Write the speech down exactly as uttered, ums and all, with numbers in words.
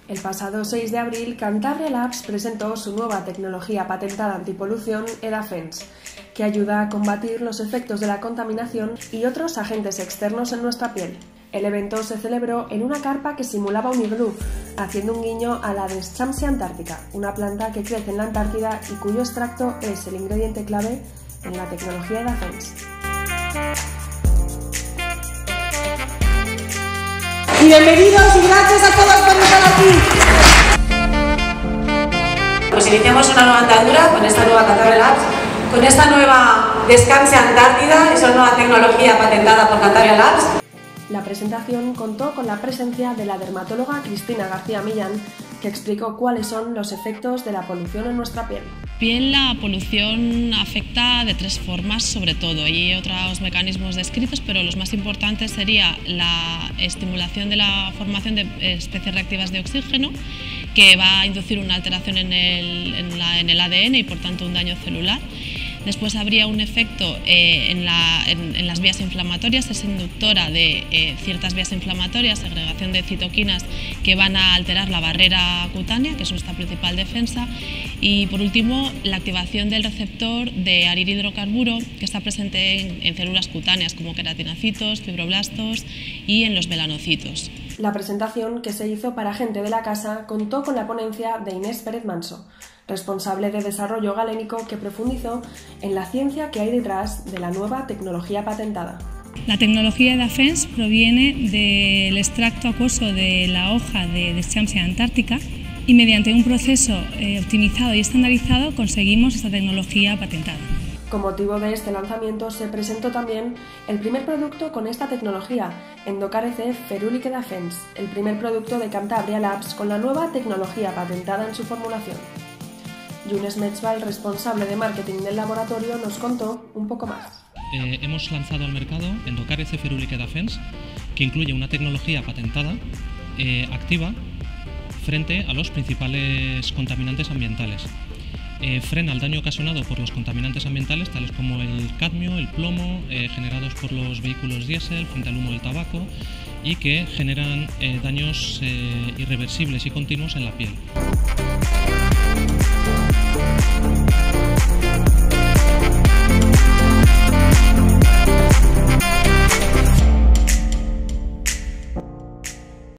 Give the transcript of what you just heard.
El pasado seis de abril, Cantabria Labs presentó su nueva tecnología patentada antipolución EDAFENS, que ayuda a combatir los efectos de la contaminación y otros agentes externos en nuestra piel. El evento se celebró en una carpa que simulaba un iglú, haciendo un guiño a la Deschamps antártica, una planta que crece en la Antártida y cuyo extracto es el ingrediente clave en la tecnología EDAFENS. Y bienvenidos y gracias a todos por estar aquí. Pues iniciamos una nueva andadura con esta nueva Cantabria Labs, con esta nueva Deschamps Antártida, esa nueva tecnología patentada por Cantabria Labs. La presentación contó con la presencia de la dermatóloga Cristina García Millán, que explicó cuáles son los efectos de la polución en nuestra piel. Piel, la polución afecta de tres formas sobre todo. Hay otros mecanismos descritos, pero los más importantes sería la estimulación de la formación de especies reactivas de oxígeno, que va a inducir una alteración en el, en la, en el A D N y por tanto un daño celular. Después habría un efecto eh, en, la, en, en las vías inflamatorias, es inductora de eh, ciertas vías inflamatorias, segregación de citoquinas que van a alterar la barrera cutánea, que es nuestra principal defensa. Y por último, la activación del receptor de arirhidrocarburo, que está presente en, en células cutáneas como queratinocitos, fibroblastos y en los melanocitos. La presentación, que se hizo para gente de la casa, contó con la ponencia de Inés Pérez Manso, responsable de desarrollo galénico, que profundizó en la ciencia que hay detrás de la nueva tecnología patentada. La tecnología EDAFENS proviene del extracto acuoso de la hoja de Deschamps antártica y mediante un proceso eh, optimizado y estandarizado conseguimos esta tecnología patentada. Con motivo de este lanzamiento se presentó también el primer producto con esta tecnología, Endocare-C Ferulic EDAFENS, el primer producto de Cantabria Labs con la nueva tecnología patentada en su formulación. Yunes Metzval, responsable de marketing del laboratorio, nos contó un poco más. Eh, hemos lanzado al mercado Endocare-C Ferulic EDAFENS, que incluye una tecnología patentada eh, activa frente a los principales contaminantes ambientales. Eh, frena el daño ocasionado por los contaminantes ambientales tales como el cadmio, el plomo, eh, generados por los vehículos diésel frente al humo del tabaco y que generan eh, daños eh, irreversibles y continuos en la piel.